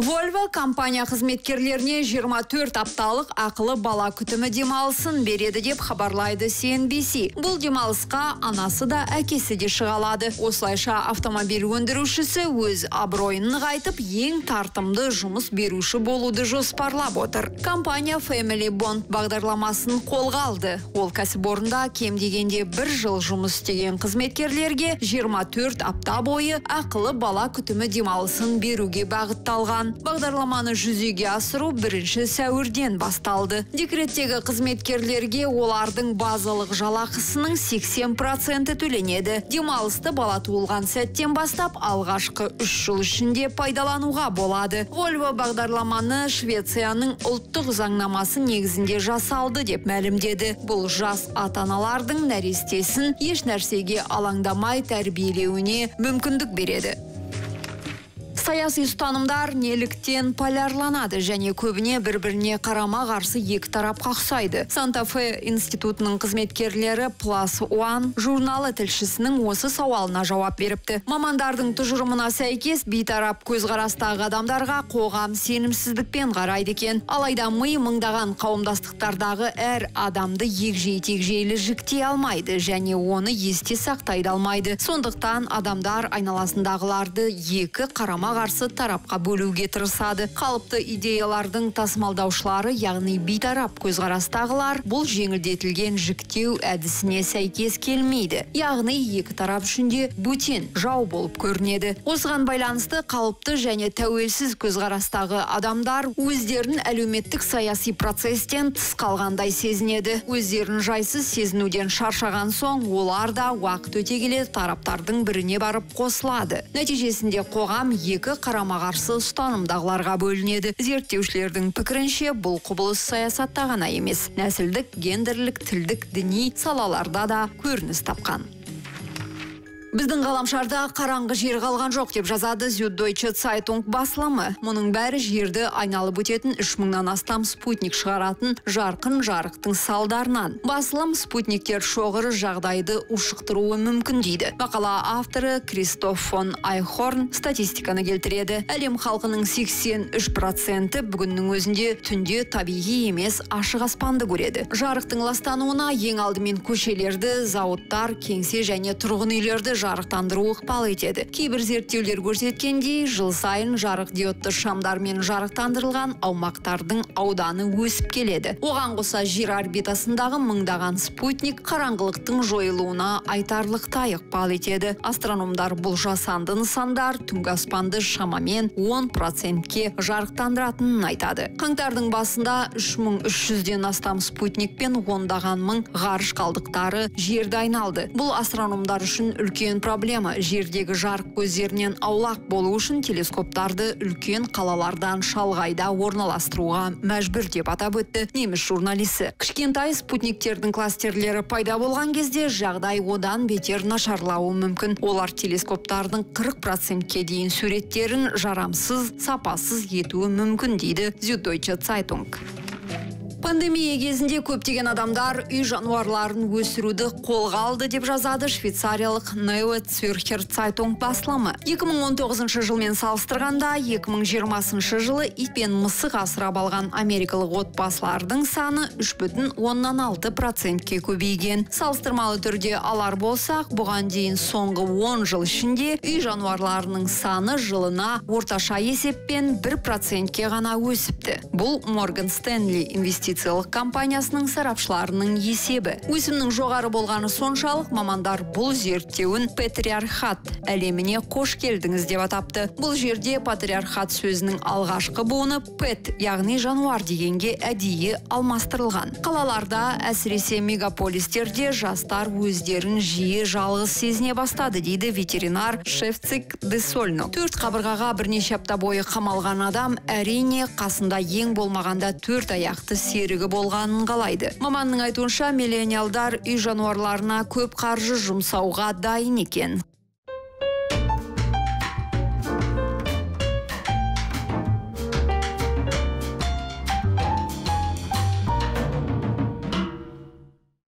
Volvo компания қызметкерлеріне 24 апталық ақылы бала күтімі демалысын береді деп хабарлайды CNBC. Бұл демалысқа анасы да әкесі де шығалады. Осылайша автомобиль өндірушісі өз абыройын нығайтып, ең тартымды жұмыс беруші болуды жоспарлап отыр. Компания Family Bond бағдарламасын қолға алды. Ол кәсіпорында кем дегенде 1 жыл жұмыс істеген қызметкерлерге 24 апта бойы ақылы бала күтімі демалысын беруге бағытталған. Бағдарламаны жүзеге асыру 1 сәуірден басталды. Декреттегі қызметкерлерге олардың базалық жалақысының 80% төленеді. Демалысты бала туылған сәттен бастап алғашқы 3 жыл ішінде пайдалануға болады. Volvo бағдарламаны Швецияның ұлттық заңнамасы негізінде жасалды деп мәлімдеді. Бұл жас ата-аналардың нәрестесін еш нәрсеге алаңдамай тәрбиелеуіне мүмкіндік береді. Саяси ұстанымдар неліктен полярланады және көбіне бір-біріне қарама-қарсы екі тарапқа ұқсайды. Санта-Фе институтының қызметкерлері Plus One журналы тілшісінің осы сауалына жауап беріпті. Мамандардың тұжырымына сәйкес бейтарап көзқарастағы адамдарға қоғам сенімсіздікпен қарайды екен. Алайда ми мыңдаған қауымдастықтардағы әр адамды егжей-тегжейлі жіктей алмайды және оны есте сақтай алмайды. Сондықтан адамдар айналасындағыларды екі қарама қарсы тарапқа бөлуге тырысады. Қалыпты идеялардың тасымалдаушылары, яғни бейтарап көзқарастағылар, бұл жеңілдетілген жіктеу әдісіне сәйкес келмейді. Яғни екі тарап үшінде бөтен, жау болып көрінеді. Осыған байланысты қалыпты және тәуелсіз көзқарастағы адамдар өздерін әлеуметтік саяси процестен тыс қалғандай сезінеді. Өздерін жайсыз сезінуден шаршаған соң, олар да уақыт өте келе тараптардың біріне барып қосылады. Нәтижесінде қоғам екі қарама-қарсы ұстанымдағыларға бөлінеді. Зерттеушілердің пікірінше бұл құбылыс саясатта ғана емес, нәсілдік, гендерлік, тілдік, діни салаларда да көрініс тапқан. Біздің ғаламшарда қараңғы жер қалған жоқ деп жазады Süddeutsche Zeitung басылымы. Мұның бәрі жерді айналып өтетін 3000-нан астам спутник шығаратын жарқын жарықтың салдарынан. Басылым спутниктер шоғыры жағдайды ушықтыруы мүмкін дейді. Мақала авторы Кристоф фон Айхорн статистиканы келтіреді. Әлем халқының 83% бүгіннің өзінде түнде табиғи емес ашық аспанды көреді. Жарықтың ластануына ең алдымен көшелерді, зауыттар, кеңсе және тұрғын үйлерді жарықтандыру ықпал етеді. Кейбір зерттеулер көрсеткендей, жыл сайын жарық диодты шамдармен жарықтандырылған аумақтардың ауданы өсіп келеді. Оған қоса жер орбитасындағы мыңдаған спутник қараңғылықтың жойылуына айтарлықтай ықпал етеді. Астрономдар бұл жасанды нысандар түнгі аспанды шамамен 10%-ке жарықтандыратынын айтады. Қаңтардың басында 3300-ден астам спутникпен ондаған мың ғарыш қалдықтары жерді айналды. Бұл астрономдар үшін үлкен проблема. Жердегі жарық көздерінен аулақ болу үшін телескоптарды үлкен қалалардан шалғайда орналастыруға мәжбүр деп атап өтті неміс журналисі. Кішкентай спутниктердің кластерлері пайда болған кезде жағдай одан бетер нашарлауы мүмкін. Олар телескоптардың 40%-ке дейін суреттерін жарамсыз, сапасыз етуі мүмкін дейді Süddeutsche Zeitung. Пандемия кезінде көптеген адамдар үй жануарларын өсіруді қолға алды деп жазады швейцариялық Neue Zürcher Zeitung басылымы. 2019 жылмен салыстырғанда 2020 жылы ит пен мысық асырап алған америкалық отбасылардың саны 3,6%-ке көбейген. Салыстырмалы түрде алар болсақ, бұған дейін соңғы 10 жыл ішінде үй жануарларының саны жылына орташа есеппен 1%-ке ғана өсіпті. Бұл Morgan Stanley инвестициялық компаниясының сарапшыларының есебі. Өсімнің жоғары болғаны соншалық, мамандар бұл зерттеуін патриархат әлеміне қош келдіңіз деп атапты. Бұл жерде патриархат сөзінің алғашқы буыны пет, яғни жануар дегенге әдейі алмастырылған. Қалаларда, әсіресе мегаполистерде жастар өздерін жиі жалғыз сезіне бастады дейді ветеринар Шефцик де Сольно. 4 қабырғаға бірнеше апта бойы қамалған адам әрине қасында ең болмағанда 4 аяқты серігі болғанын қалайды. Маманның айтуынша, миллениалдар үй жануарларына көп қаржы жұмсауға дайын екен.